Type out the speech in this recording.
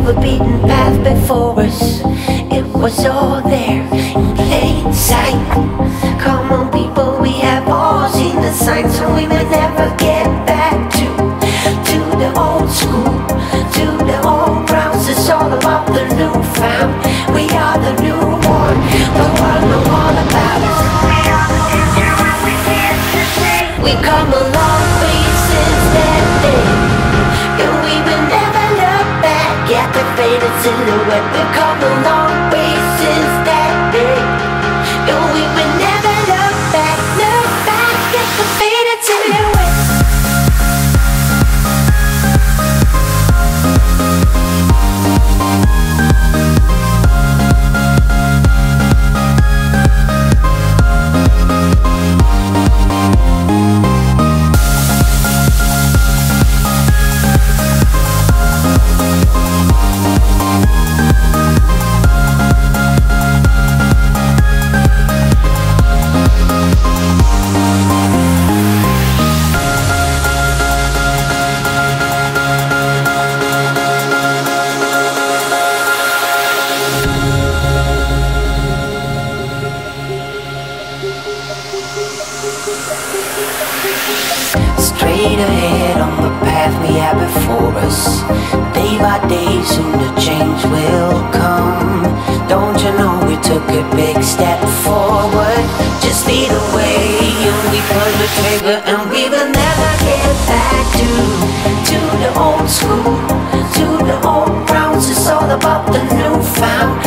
the beaten path before us. It was all there in plain sight. Come on people, we have all seen the signs, and we may never get back to the old school, to the old grounds. It's all about the new found. We are the new one, the world know all about us. We come a long way since that day, and we will never look back at the faded silhouette. We come a long way since that day, and we will never look back at the faded silhouette. Straight ahead on the path we have before us. Day by day soon the change will come. Don't you know we took a big step forward? Just lead the way and we pull the trigger, and we will never get back to the old school, to the old grounds. It's all about the new found.